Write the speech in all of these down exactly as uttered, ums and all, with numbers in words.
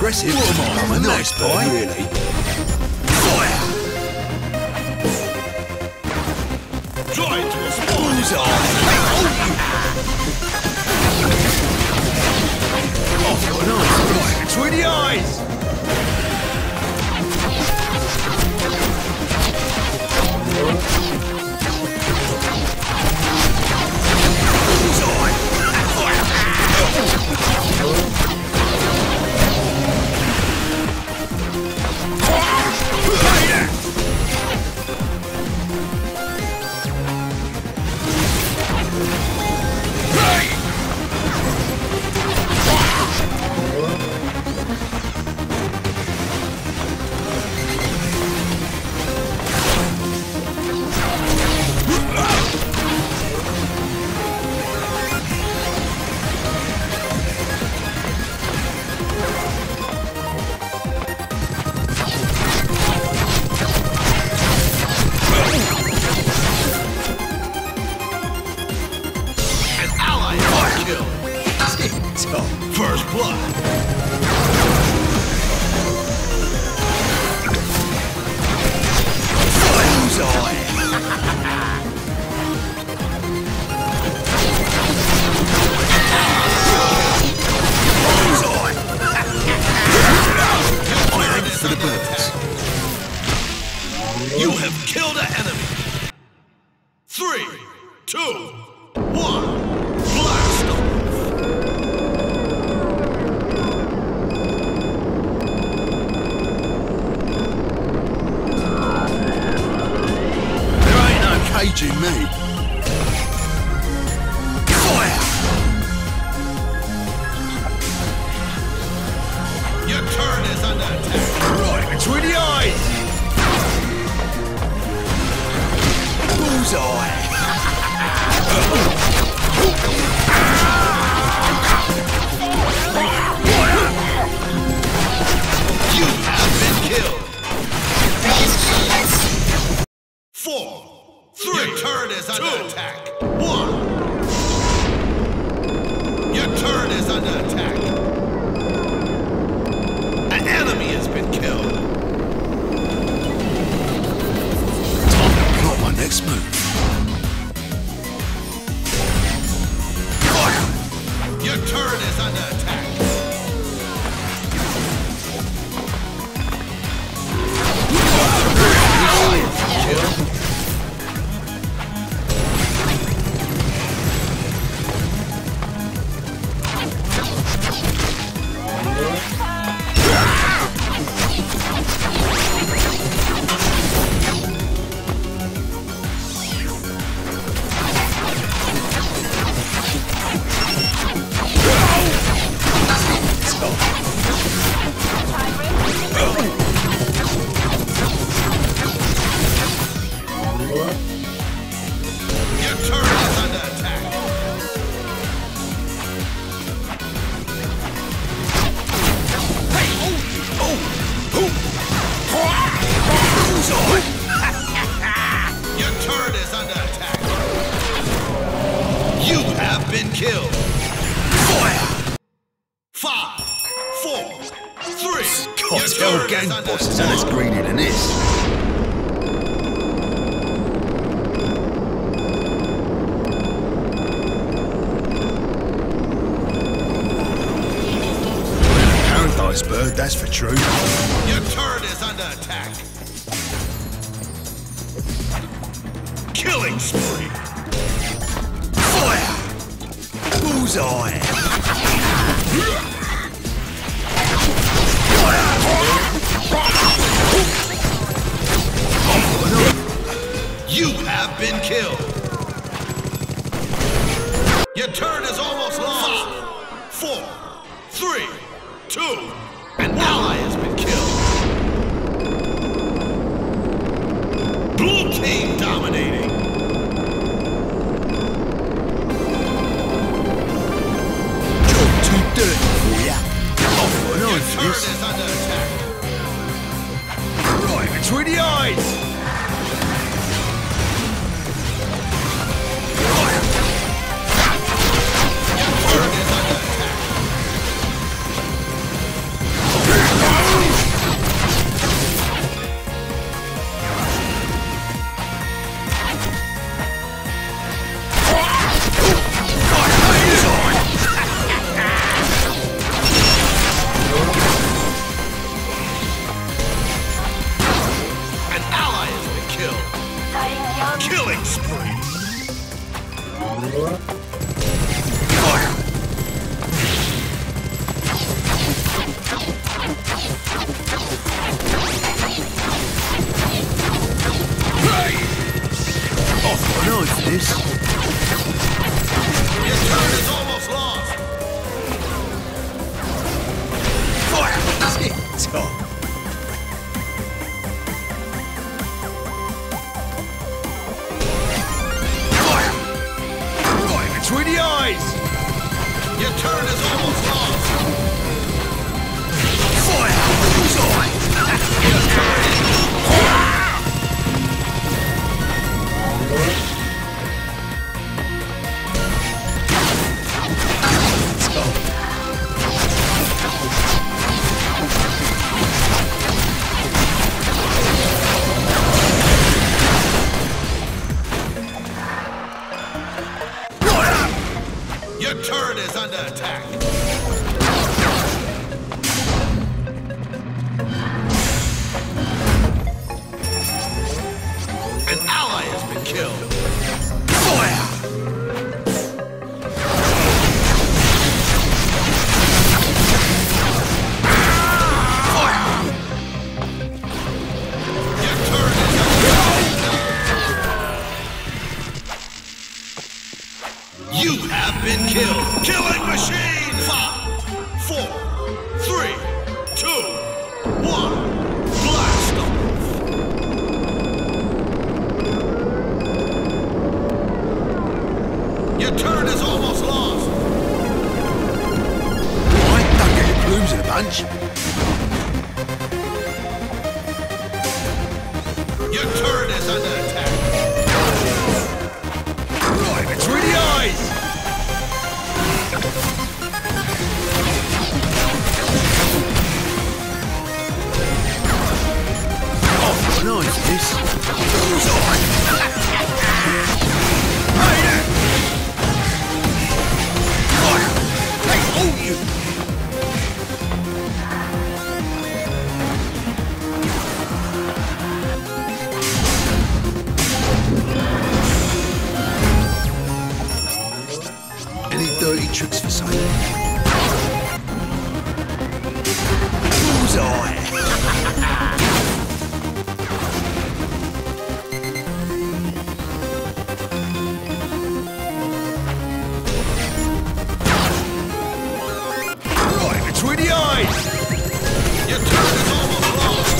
aggressive. I'm a nice boy, really. Fire! Droid to respond! Oh, you're nice, right between the eyes! First blood. Bullseye! Bullseye! Thanks for the birds. You have killed an enemy. Three, two, one, blast off! Caging me. Fire! Your turn is under attack. Right between the eyes. Bullseye! You have been killed. Four. Three. Your turn is under Two. attack. One. Your turn is under attack. An enemy has been killed. Time to plot my next move. Fire! Your turn is under attack. Kill. Your turn is under attack. Hey! Oh! Oh! Oh! Bullseye! Your turn is under attack. You have been killed. Fire! Five, four, three. God, tell gang bosses how less greedy than this. Paradise bird, that's for true. Your turn is under attack. Killing spree. Fire! Bullseye! You have been killed. Your turn is almost lost. Five, four, three, two. An ally has been killed. Blue team dominating. Job too dirty for ya. Oh, what Your nice turn this. is under attack. Right between the eyes. Your turn is under attack. Off on for this. Your turn is almost lost. Fire! Tip-top. Between the eyes! Your turn is almost lost. Fire! Bullseye! Your turret is under attack. An ally has been killed. Fire! Your turret is under attack. You have been killed. Killing machine. Five, four, three, two, one. Blast off. Your turn is almost lost. Right, don't get the plumes in a bunch. Your turret is under attack. Right, between the eyes! Oh, nice, this. Bullseye! Hey there! Fire! Hey, all you! Any dirty tricks for sale? Bullseye! Right between the eyes! Your turn is almost lost.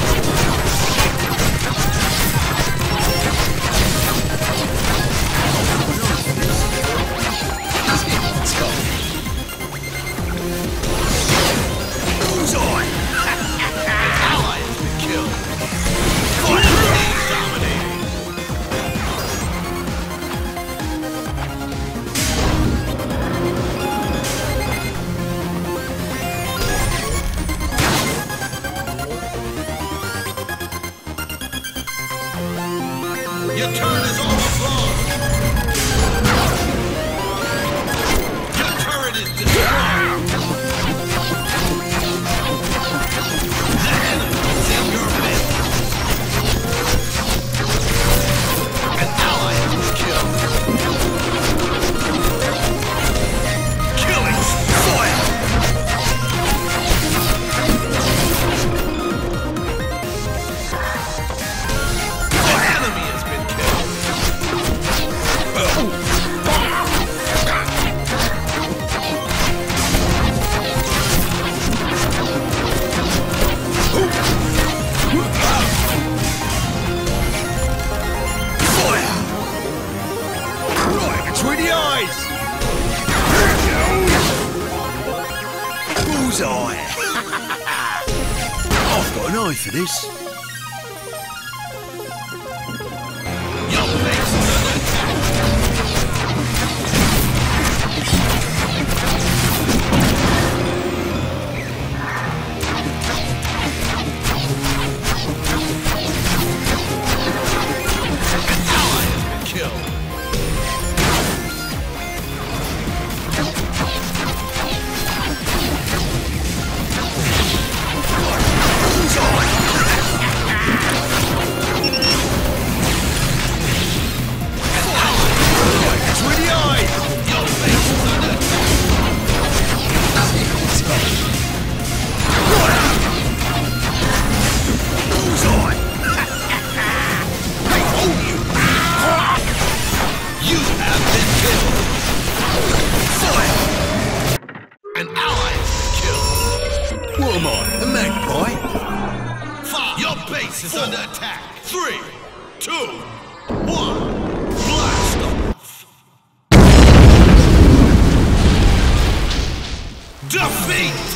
Bullseye! An ally has been killed. Team dominating. Your turn is almost lost. Your turret is destroyed. The enemy is in your midst. An ally has been killed. Killing fire. The enemy has been killed. Fire! Right between the eyes! Bullseye! I've got an eye for this. Your base is under attack. An ally has been killed. Bullseye! on, the magpie. Five. Your base is Four. under attack. Three, two, one. Blast off. Defeat.